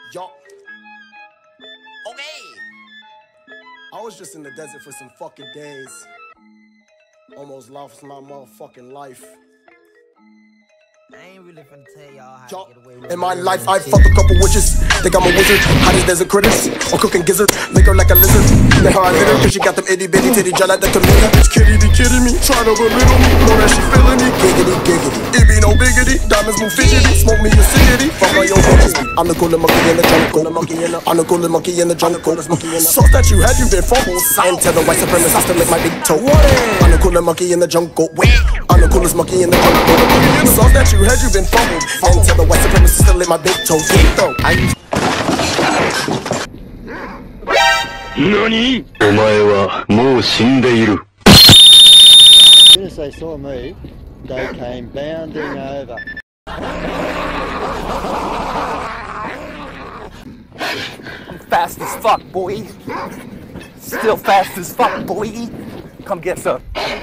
Yo. Okay. I was just in the desert for some fucking days. Almost lost my motherfucking life. I ain't really finna tell y'all how to get away with it. In my life, I fuck a couple witches. Think I'm a wizard, hot as desert critters. I'm cooking gizzards, liquor like a lizard. Then how I hit her, cause she got them itty bitty titty jet like the tomato. Bitch, kitty be kidding me, trying to belittle me. Know that she feeling me, giggity, giggity. It be no biggity, diamonds move fidgety. Smoke me a ciggity, fuck all your bitches. I'm the coolest monkey in the jungle. I'm the coolest monkey in the jungle. Sauce that you had, you been fumbled. And tell the white supremacists to lick my big toe. I'm the coolest monkey in the jungle. I'm the coolest monkey in the jungle. Sauce that you had, you been fumbled. And tell the white supremacists to lick my big toe. NANI?! お前はもう死んでいる。 As soon as they saw me, they came bounding over. I'm fast as fuck, boy. Still fast as fuck, boy. Come get some.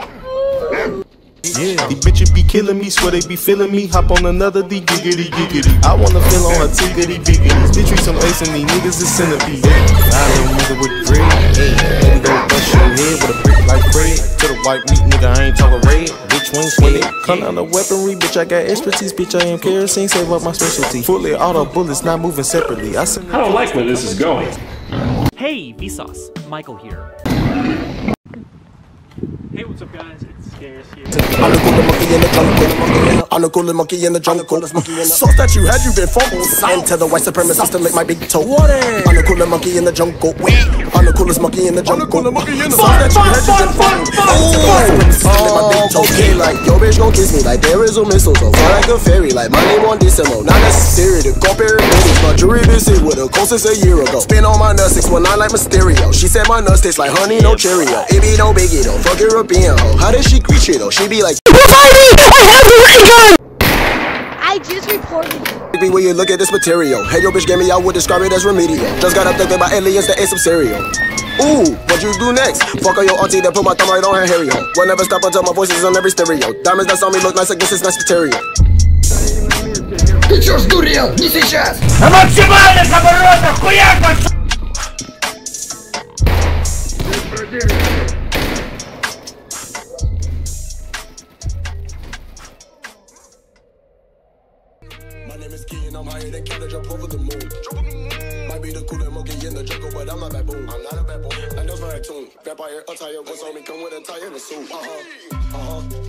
Yeah, these bitches be killing me, swear they be feeling me. Hop on another D giggity giggity. I wanna feel on her tiggity biggity. Bitch, some ace and these niggas is centipede. I little nigga with dread. Hey, we go bust your head with a brick like bread. To the white meat nigga, I ain't talking red. Bitch, wing swing it. Come out of weaponry, bitch, I got expertise. Bitch, I am kerosene, save up my specialty. Fully auto bullets, not moving separately. I don't like where this is going. Hey, Vsauce, Michael here. Hey, what's up, guys? It's Scares here. I'm the coolest monkey in the jungle. I'm the coolest monkey in the jungle. Sauce that you had, you been fumbled. And tell the white supremacists to lick my big toe. I'm the coolest monkey in the jungle. I'm the coolest monkey in the jungle. Sauce that you had, you been fumbled. Okay, like your bitch gon' kiss me like there is a mistletoe. Fly like a fairy, like my name on Decimo. Not necessary to compare it. My jewelry visit with a coast since a year ago. Spin on my nuts 619 like Mysterio. She said my nuts taste like honey, no Cheerio. It be no biggie though. Fuck European hoe. How does she greet you though? She be like, I just reported you. When you look at this material, hey yo bitch gave me, I would describe it as remedial. Just got abducted by aliens that ate some cereal. Ooh, what you do next? Fuck on your auntie that put my thumb right on her hairy hole. Will never stop until my voice is on every stereo. Diamonds that saw me look nice like this is nice material. Ты чё сдурел? Не сейчас! А максимально, оборота, хуяк! My name is Key and I'm higher than Canada, jump over the moon. Might be the coolest monkey in the jungle, but I'm not baboon. I'm not a baboon. I know my tune. Vampire attire, what's on me? Come with a tie and a suit.